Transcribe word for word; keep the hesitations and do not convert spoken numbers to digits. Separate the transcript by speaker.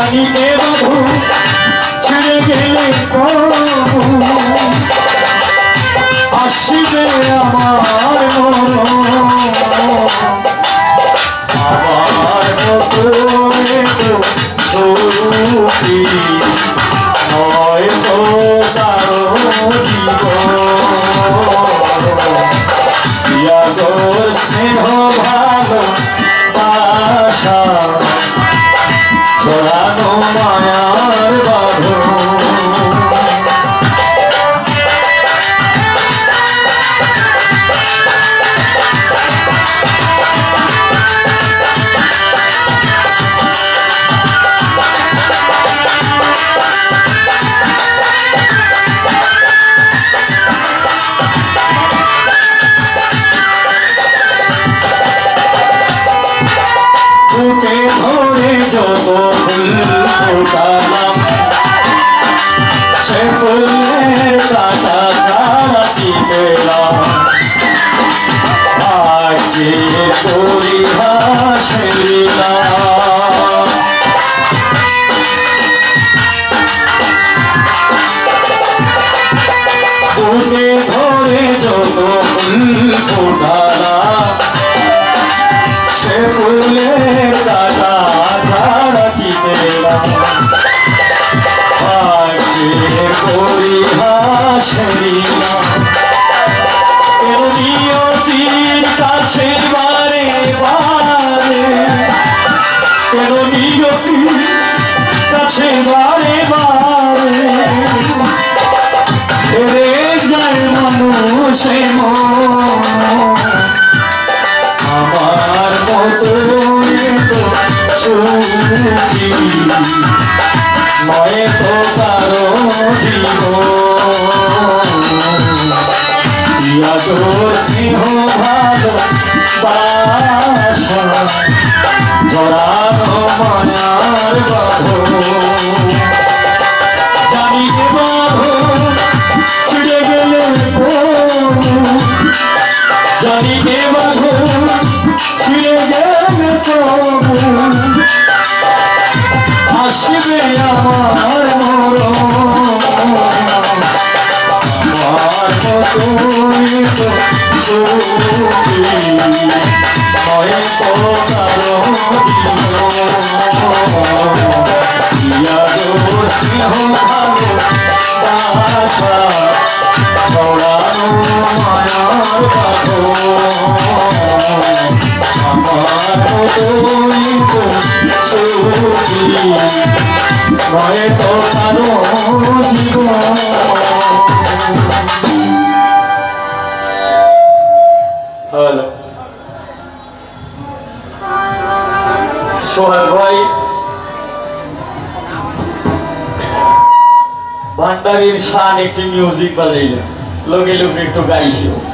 Speaker 1: জানিতে বাধু ছিড়ে গেলে আসিবে আমার মরণ আমার মতো সুখী নয় তো কারো জীবন স্নেহ ভালো বাসা ছড়ানো মায়ার বাঁধন বুকে ধরে যত ফুল ফোটালাম সে ফুলের কাটা ছাড়া কি পেলাম ভাগ্যের পরিহাস লীলাম বুকে ধরে যত ফুল ফোটালাম সে ফুলের কাটা ছাড়া কি পেলাম ভাগ্যের পরিহাস লীলাম এর নিয়তির কাছে বারে বারে এর নিয়তির কাছে বারে বারে হেরে যায় মানুষে মন আমার মতো সুখী নয় তো কারো জীবন স্নেহ ভালো বাসা জড়ানো মায়ার বাঁধন জানিতে বাঁধন ছিড়ে গেলে জানিতে বাঁধন ছিড়ে গেলে আসবে আমার মরণ আমার মতো সুখী নয় তো কারো জীবন স্নেহ ভালো বাসা ছড়ানো মায়ার বাঁধন আমার মতো সুখী নয় তো কারো জীবন হ্যালো সোহেল ভাই ভান্ডারির শান একটি মিউজিক বাজাইলেন লোকে লোকে একটু গাইছিল